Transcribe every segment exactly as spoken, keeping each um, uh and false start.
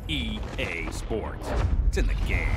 E A Sports. It's in the game.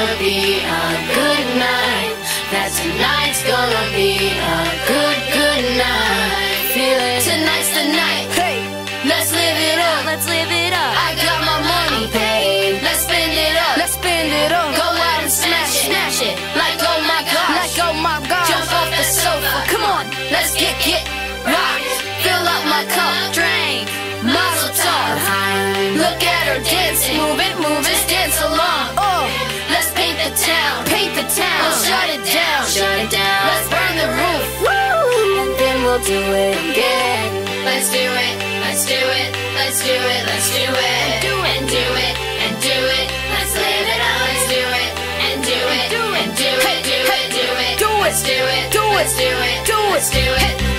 gonna be a good night. That tonight's gonna be a good, good night. Feel it. Tonight's the night. Hey, let's live it up. Let's live it up. I got my money paid. Let's spend it up. Let's spend it up. Go out and smash it, smash it. Like oh my gosh, like oh my gosh. Jump off the sofa. Come on, let's get get rocked. Fill up my cup, drink. Mazel tov. Look at her dancing. Move it, move it, dance along. Oh, let's paint the town, paint the town. We'll shut it down, shut it down. Let's burn the roof. Woo! And then we'll do it again. Let's do it, let's do it, let's do it, let's do it, do it, and do it, and do it. Let's live it up. Let's do it, and do it, and do it, do it, do it, do it. Let's do it, do it, do it, do it. Let's do it.